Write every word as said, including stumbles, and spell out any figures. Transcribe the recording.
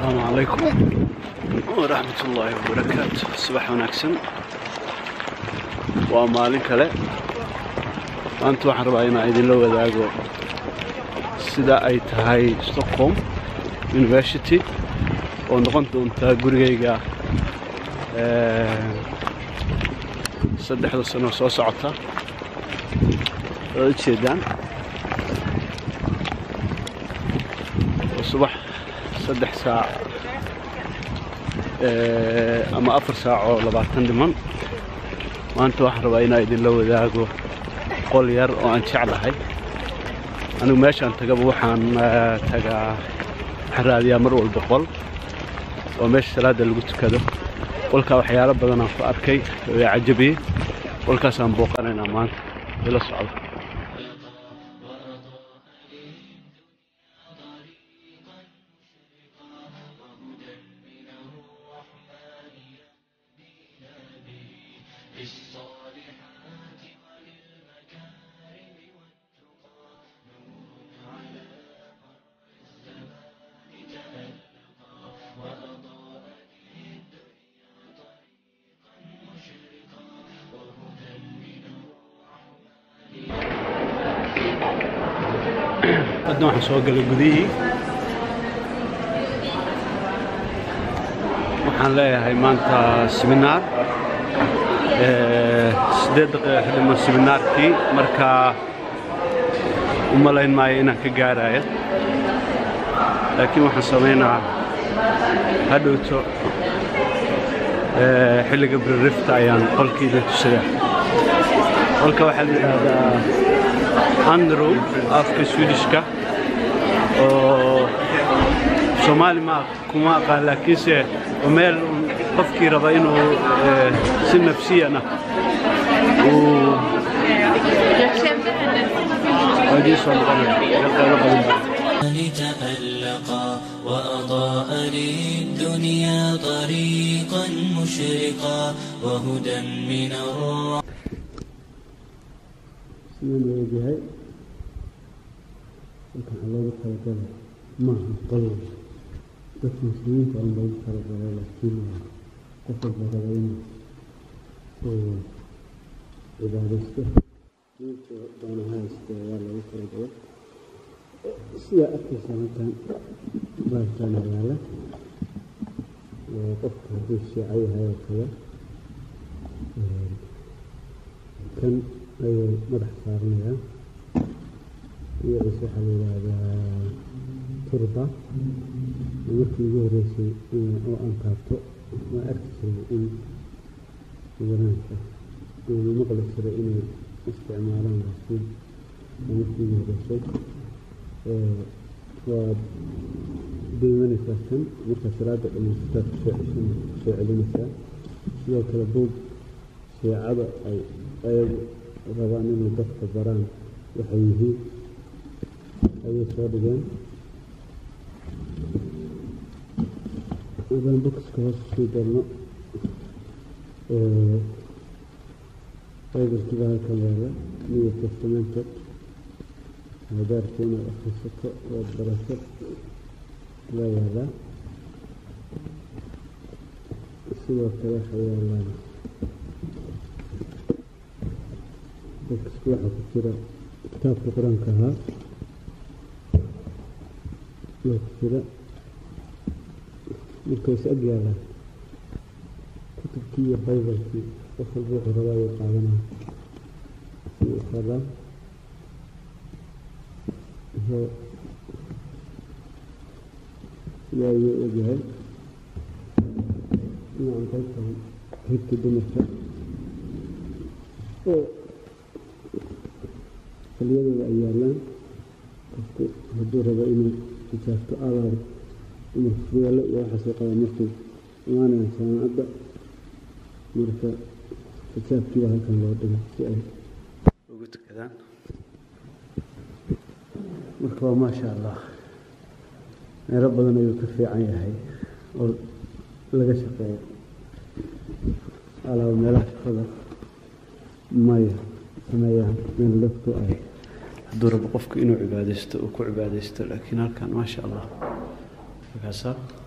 السلام عليكم ورحمة الله وبركاته. صباح ونكسن ومالين كله أنتوا حرباينا إذن لو ذاقوا سدا أي تهاي ستوكهولم يونيفرسيتي ونقنت أنت قريجا صدق هذا السنة سو ساعتها الشيدان الصبح صدق ساعة أما أفر ساعة لبعتن دمان وأنتوا حرباينا إذن لو ذاقوا قول ير وأنت على هاي أنا ماشي أنت قبل وحن تجا حرادي أمر والبقول وماشي سلاد اللي قلت كذا قولك وحيا ربنا في أركي ويعجبي قولك سنبوق أنا نمان إلى الصعود. hadda waxaan soo galay gudihii waxaan leeyahay maanta seminar ee sideed daqiiqo xidhman seminarkii marka u malayn maayo inaan ka gaarayo laakiin waxaan sameynaa hadhowto ee xilliga birrifta ayaan qolkiida tusayaa qolka waxaa la yiraahdaa Andrew afka Swedishka oo Soomaali ma kuma qal laakiin se meel qofkii raba inuu si nafsiyana oo wajii soo noqonaya تألقا وأضاء للدنيا طريقا مشرقا وهدى من الرحمن من وجهي لكن الله تعالى ما قالوا بس مسلمين كانوا الله تعالى لكن قصد بغيرين إذا رسته جيت دون هاي استوى الله تعالى سيا أكثر سنة بارتنا على وقفت في الشيعي هاي كذا كان أي مدح صارناها يعيش على هذا تربة ومثل جوريسي وأنكارتو وأكثر إن ورانشة ومقلب سرعين استعمالان رسول ومثل جوريسي وديماني فاسم مكسرات المستاذ شعلينسا سيو كالبوب شيعة أي أي rabaan inay dadka baraan waxay yihiin ayay soo dhigeen idan boxka hoos soo galno ee qaybta halkan yaala New Testament hadaartina akhrisato oo barato la yaala sidoo kale xayawaan waxa ku jira kitaabka quraanka ah iyo jira markaas agyaala kutubkii Bible-kii qof walba wuxuu rabaa inuu qaadana iyo qada iyo yaa yahay inaan qayb hidka dumarka oo xilliyada ay yaalaan qofku hadduu rabo inuu tijaabto alaab inuu fuulo iyo waxa soo qaba markuu imaanaya saacada marka tijaabkii halkan loo dhigo si ay ugu tukadaan marka waa maasha Allah meelo badan ayuu ka fiican yahay oo laga shaqeeyo alaab meelaha shaqada maya sameeyaan meel laftu ay hadduu rabo qofku inuu cibaadaysto oo ku cibaadaysto laakiin halkan maasha Allah كذا